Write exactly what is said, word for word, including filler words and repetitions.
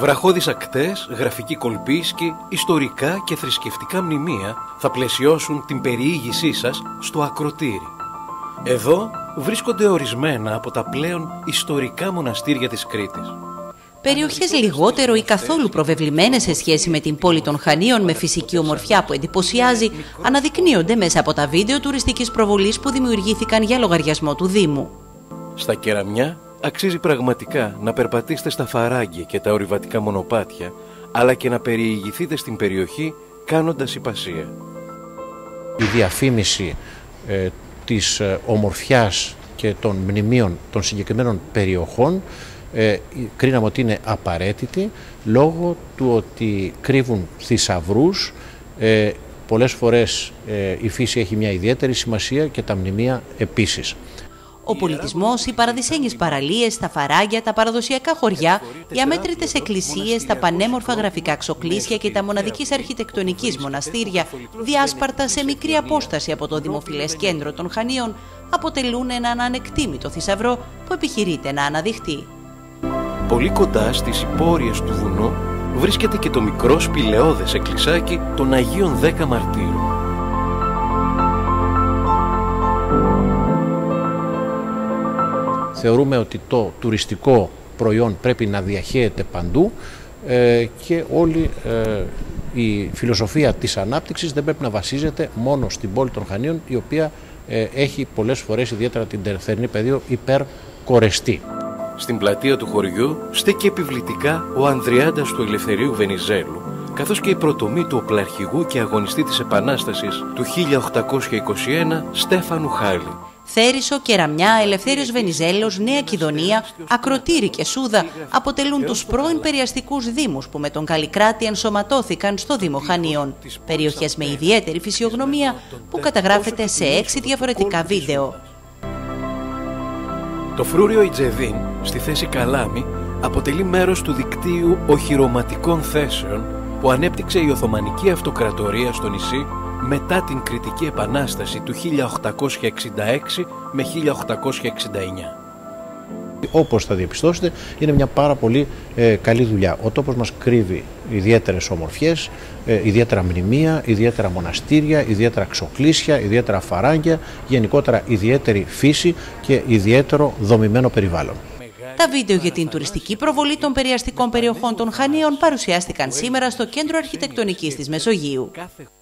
Βραχώδεις ακτές, γραφικοί κολπίσκοι, ιστορικά και θρησκευτικά μνημεία θα πλαισιώσουν την περιήγησή σας στο ακροτήρι. Εδώ βρίσκονται ορισμένα από τα πλέον ιστορικά μοναστήρια της Κρήτης. Περιοχές λιγότερο ή καθόλου προβεβλημένες σε σχέση με την πόλη των Χανίων, με φυσική ομορφιά που εντυπωσιάζει, αναδεικνύονται μέσα από τα βίντεο τουριστικής προβολής που δημιουργήθηκαν για λογαριασμό του Δήμου. Στα Κεραμιά αξίζει πραγματικά να περπατήσετε στα φαράγγια και τα ορειβατικά μονοπάτια, αλλά και να περιηγηθείτε στην περιοχή κάνοντας υπασία. Η διαφήμιση ε, της ε, ομορφιάς και των μνημείων των συγκεκριμένων περιοχών ε, κρίναμε ότι είναι απαραίτητη λόγω του ότι κρύβουν θησαυρούς. Ε, πολλές φορές ε, η φύση έχει μια ιδιαίτερη σημασία και τα μνημεία επίσης. Ο πολιτισμός, οι παραδεισένιες παραλίες, τα φαράγγια, τα παραδοσιακά χωριά, οι αμέτρητες εκκλησίες, τα πανέμορφα γραφικά ξοκλήσια και τα μοναδικής αρχιτεκτονικής μοναστήρια, διάσπαρτα σε μικρή απόσταση από το δημοφιλές κέντρο των Χανίων, αποτελούν έναν ανεκτήμητο θησαυρό που επιχειρείται να αναδειχτεί. Πολύ κοντά στις υπόρειες του βουνού βρίσκεται και το μικρό σπηλαιώδες εκκλησάκι των Αγίων Δέκα Μαρτύρων. Θεωρούμε ότι το τουριστικό προϊόν πρέπει να διαχέεται παντού ε, και όλη ε, η φιλοσοφία της ανάπτυξης δεν πρέπει να βασίζεται μόνο στην πόλη των Χανίων, η οποία ε, έχει πολλές φορές, ιδιαίτερα την θερινή περίοδο, υπερκορεστεί. Στην πλατεία του χωριού στέκει επιβλητικά ο Ανδριάντας του Ελευθερίου Βενιζέλου, καθώς και η πρωτομή του οπλαρχηγού και αγωνιστή της Επανάστασης του χίλια οκτακόσια είκοσι ένα Στέφανου Χάλη. Θέρισο, Κεραμιά, Ελευθέριος Βενιζέλος, Νέα Κιδωνία, Ακροτήρι και Σούδα αποτελούν τους πρώην περιαστικούς δήμους που με τον Καλλικράτη ενσωματώθηκαν στο Δήμο Χανίων. Περιοχές με ιδιαίτερη φυσιογνωμία που καταγράφεται σε έξι διαφορετικά βίντεο. Το φρούριο Ιτζεδίν, στη θέση Καλάμη, αποτελεί μέρος του δικτύου οχυρωματικών θέσεων που ανέπτυξε η Οθωμανική Αυτοκρατορία στο νησί μετά την Κρητική Επανάσταση του χίλια οκτακόσια εξήντα έξι με χίλια οκτακόσια εξήντα εννιά. Όπως θα διαπιστώσετε, είναι μια πάρα πολύ ε, καλή δουλειά. Ο τόπος μας κρύβει ιδιαίτερες ομορφιές, ε, ιδιαίτερα μνημεία, ιδιαίτερα μοναστήρια, ιδιαίτερα ξοκλήσια, ιδιαίτερα φαράγγια, γενικότερα ιδιαίτερη φύση και ιδιαίτερο δομημένο περιβάλλον. Τα βίντεο για την τουριστική προβολή των περιαστικών περιοχών των Χανίων παρουσιάστηκαν σήμερα στο Κέντρο Αρχιτεκτονικής της Μεσογείου.